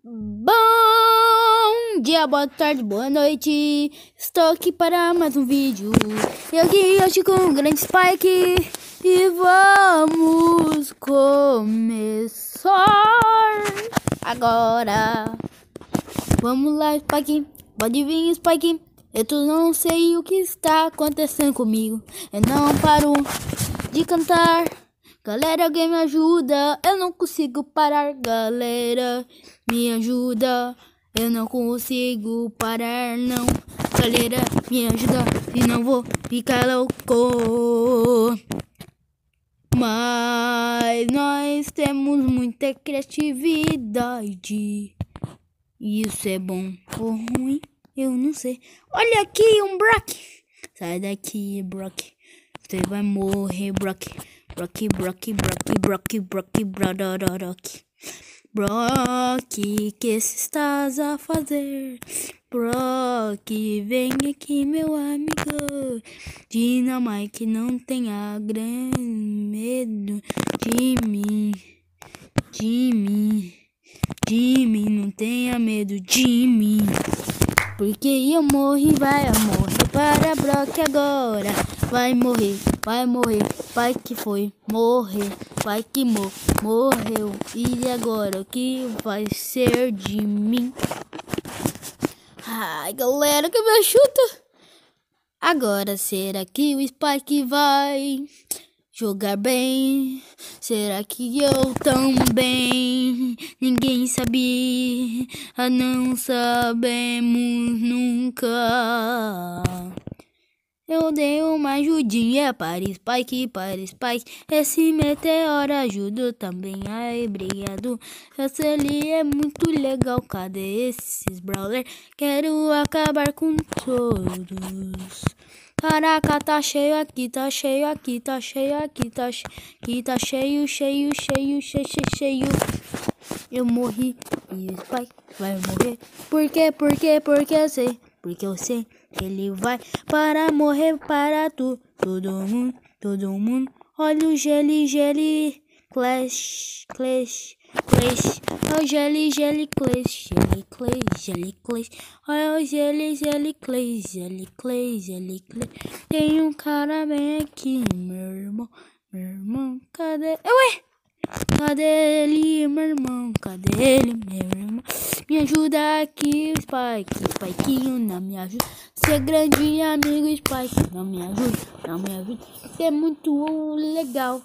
Bom dia, boa tarde, boa noite. Estou aqui para mais um vídeo. Eu aqui hoje com o grande Spike. E vamos começar agora. Vamos lá, Spike. Pode vir, Spike. Eu não sei o que está acontecendo comigo. Eu não paro de cantar. Galera, alguém me ajuda, eu não consigo parar. Galera, me ajuda, eu não consigo parar, não. Galera, me ajuda, senão vou ficar louco. Mas nós temos muita criatividade. Isso é bom ou ruim, eu não sei. Olha aqui, um Brock. Sai daqui, Brock. Você vai morrer, Brock. Brock, que estás a fazer? Brock, vem aqui, meu amigo. Dynamite, não tenha grande medo de mim. Jimmy, não tenha medo de mim. Porque eu morri, vai morrer para Brock agora. Vai morrer, vai que foi, morrer, vai que morreu. E agora o que vai ser de mim? Ai, galera, que me ajuda. Agora será que o Spike vai jogar bem? Será que eu também? Ninguém sabia, não sabemos nunca. Eu dei uma ajudinha para Spike. Esse meteoro ajudou também. Ai, obrigado. Ele é muito legal. Cadê esses brawler? Quero acabar com todos. Caraca, tá cheio aqui, tá cheio. Eu morri e o Spike vai morrer. Por quê? Porque eu sei. Porque eu sei que ele vai para morrer para todo mundo. Olha o Jelly Clash. Olha o Jelly Clash. Olha o Jelly Clash. Tem um cara bem aqui, meu irmão, cadê? Ué! Cadê ele, meu irmão? Me ajuda aqui, Spikezinho, não me ajuda. Você é grande amigo, Spike, não me ajuda. Você é muito legal.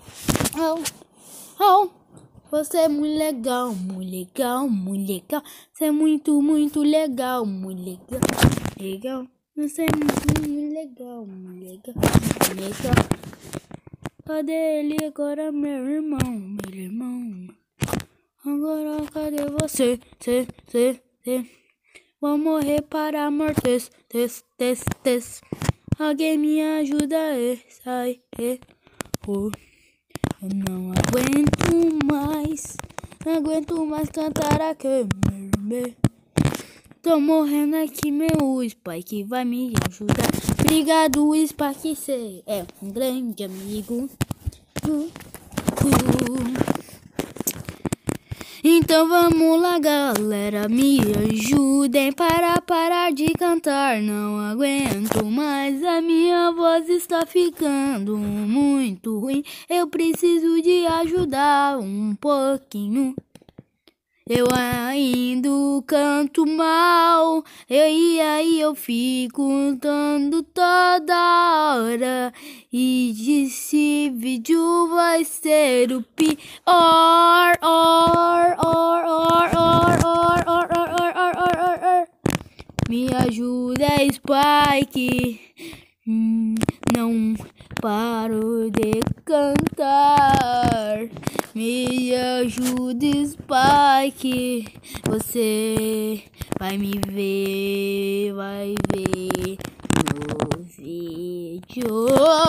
Você é muito legal. Você é muito legal, legal. Você é muito legal. Cadê ele agora, meu irmão? Agora cadê você? Vou morrer para mortes. Alguém me ajuda sai. Eu não aguento mais cantar aqui. Tô morrendo aqui, meu Spike vai me ajudar. Obrigado, Spike, você é um grande amigo. Então vamos lá, galera, me ajudem para parar de cantar. Não aguento mais, a minha voz está ficando muito ruim. Eu preciso de ajudar um pouquinho. Eu ainda canto mal, e aí eu fico cantando toda hora. E esse vídeo vai ser o pior. Me ajuda, Spike. Não paro de cantar. Me ajude, Spike. Você vai me ver, no vídeo.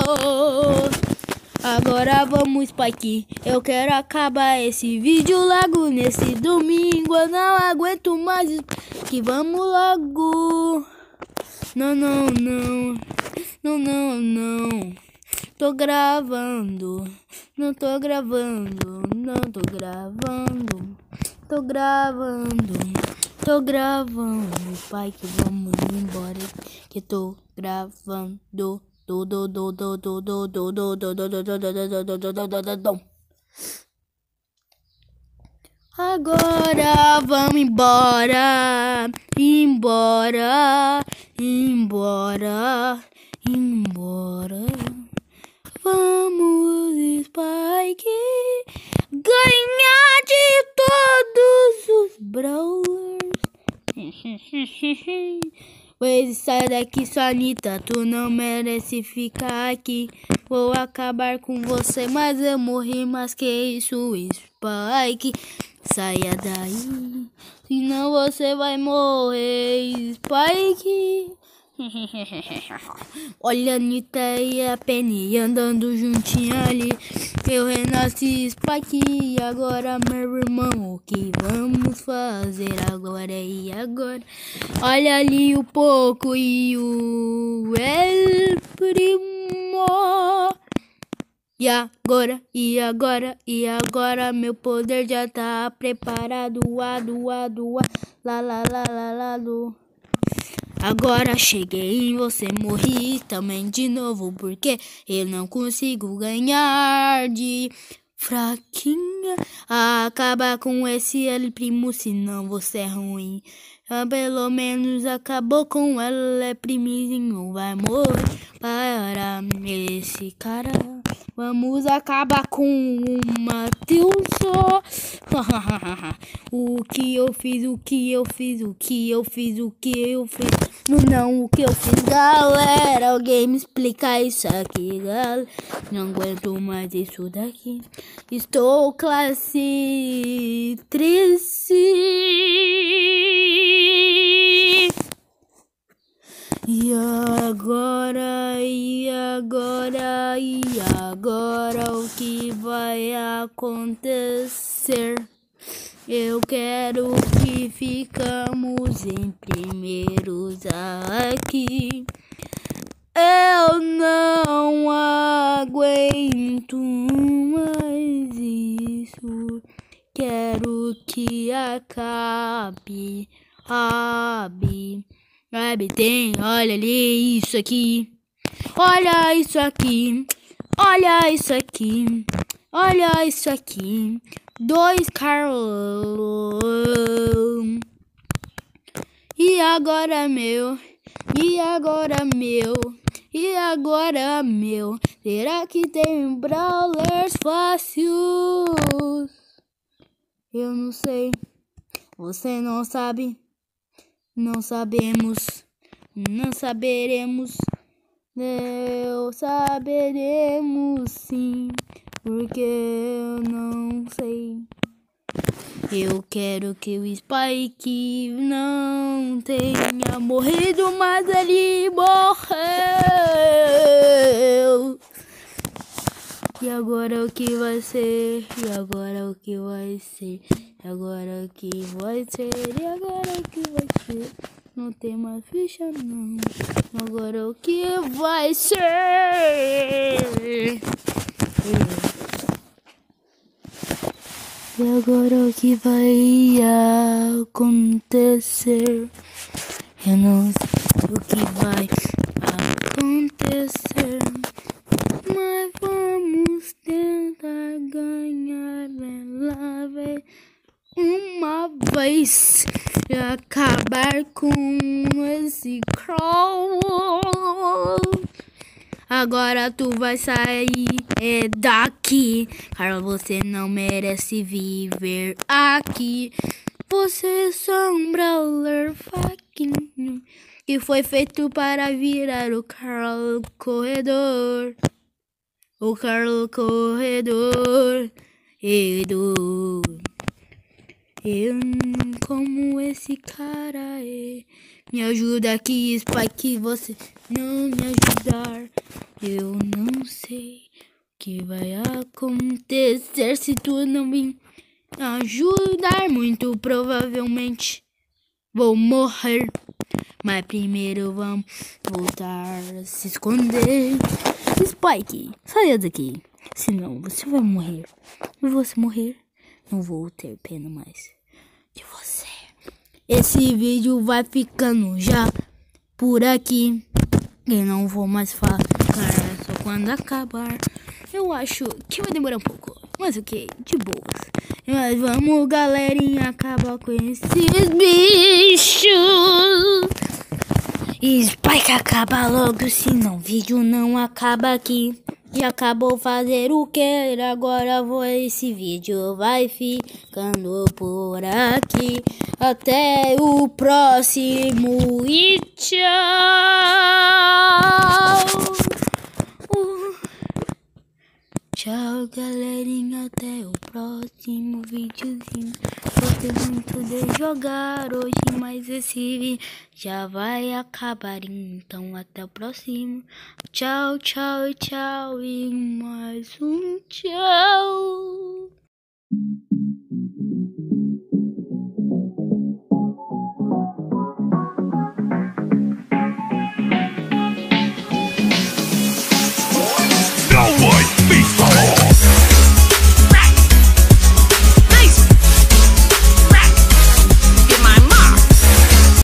Agora vamos, Spike. Eu quero acabar esse vídeo logo nesse domingo. Eu não aguento mais. Que vamos logo. Não. Tô gravando. Não tô gravando. Tô gravando, Spike, vamos embora, que tô gravando. Agora vamos embora, embora. Vamos, Spike, ganhar de todos os brawlers. Pois sai daqui, sua Anitta, tu não merece ficar aqui. Vou acabar com você, mas eu morri, mas que isso, Spike. Saia daí, senão você vai morrer, Spike. Olha a Anitta e a Penny andando juntinho ali. Eu renasci, Spike, e agora, meu irmão, o que vamos fazer agora e agora? Olha ali o Poco e o El Primo. E agora, meu poder já tá preparado. Lá. Agora cheguei em você, morri também de novo, porque eu não consigo ganhar de fraquinha. Acaba com esse El Primo, senão você é ruim. Pelo menos acabou com ela, é primizinho, vai morrer para esse cara. Vamos acabar com uma tio só. O que eu fiz. Não, o que eu fiz, galera. Alguém me explica isso aqui, galera. Não aguento mais isso daqui. Estou classe triste. E agora o que vai acontecer? Eu quero que ficamos em primeiros aqui. Eu não aguento mais isso. Quero que acabe. Tem, olha ali isso aqui. Olha isso aqui. 2 Carlos. E agora meu. Será que tem brawlers fáceis? Eu não sei. Você não sabe. Não saberemos. Eu saberemos sim, porque eu não sei. Eu quero que o Spike não tenha morrido, mas ele morreu. E agora o que vai ser? Não tem mais ficha não. Agora o que vai ser? E agora o que vai acontecer? Eu não sei o que vai acontecer, mas vamos tentar ganhar uma vez e acabar com esse crawl. Agora tu vai sair daqui. Cara, você não merece viver aqui. Você é só um brawler faquinho que foi feito para virar o Carl Corredor. O Carl Corredor. Como esse cara é. Me ajuda aqui, Spike, você não me ajudar. Eu não sei o que vai acontecer se tu não me ajudar. Muito provavelmente vou morrer. Mas primeiro vamos voltar a se esconder. Spike, saia daqui. Senão você vai morrer. E você morrer, não vou ter pena mais. de você. Esse vídeo vai ficando já por aqui. Eu não vou mais falar só quando acabar. Eu acho que vai demorar um pouco, mas ok, de boas. Mas vamos, galerinha, acabar com esses bichos. Spike, acaba logo, senão o vídeo não acaba aqui. Já acabou fazer o que? Agora esse vídeo vai ficando por aqui. Até o próximo e tchau. Tchau, galerinha, até o próximo videozinho. Gostei muito de jogar hoje, mas esse vídeo já vai acabar, então até o próximo. Tchau, tchau, tchau e mais um tchau.